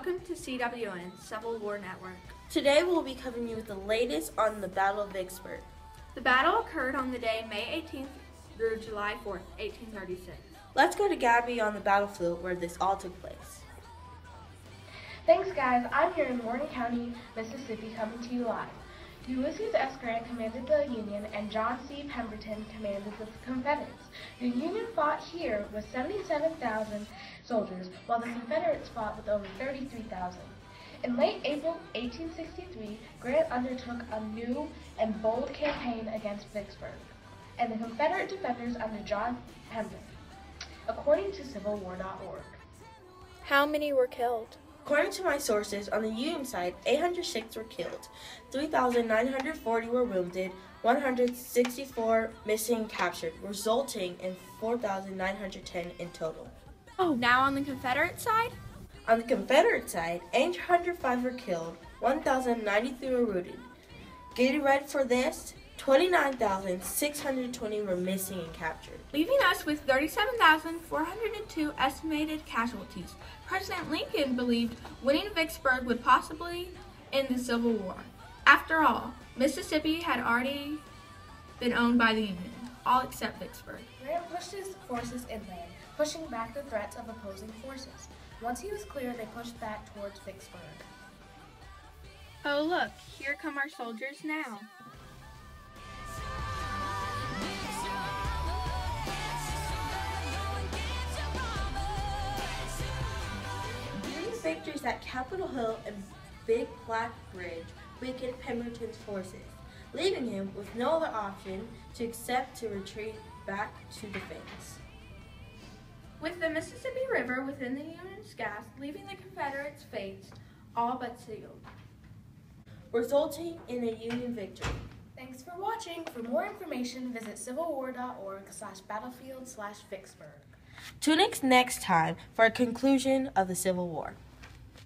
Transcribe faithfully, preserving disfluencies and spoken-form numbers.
Welcome to C W N, Civil War Network. Today we'll be covering you with the latest on the Battle of Vicksburg. The battle occurred on the day May eighteenth through July fourth, eighteen thirty-six. Let's go to Gabby on the battlefield where this all took place. Thanks guys, I'm here in Warren County, Mississippi, coming to you live. Ulysses S. Grant commanded the Union and John C. Pemberton commanded the Confederates. The Union fought here with seventy-seven thousand soldiers, while the Confederates fought with over thirty-three thousand. In late April eighteen sixty-three, Grant undertook a new and bold campaign against Vicksburg and the Confederate defenders under John Hembden, according to Civil War dot org. How many were killed? According to my sources, on the Union side, eight hundred six were killed, three thousand nine hundred forty were wounded, one hundred sixty-four missing and captured, resulting in four thousand nine hundred ten in total. Oh, now on the Confederate side? On the Confederate side, eight hundred five were killed, one thousand ninety-three were wounded. Getting ready for this, twenty-nine thousand six hundred twenty were missing and captured, Leaving us with thirty-seven thousand four hundred two estimated casualties. President Lincoln believed winning Vicksburg would possibly end the Civil War. After all, Mississippi had already been owned by the Union, all except Vicksburg. Grant pushed his forces inland, pushing back the threats of opposing forces. Once he was clear, they pushed back towards Vicksburg. Oh look, here come our soldiers now. These victories at Capitol Hill and Big Black Bridge weakened Pemberton's forces, leaving him with no other option to except to retreat back to defense. With the Mississippi River within the Union's grasp, leaving the Confederates' fates all but sealed, resulting in a Union victory. Thanks for watching. For more information, visit Civil War dot org slash battlefield slash Vicksburg. Tune in next time for a conclusion of the Civil War.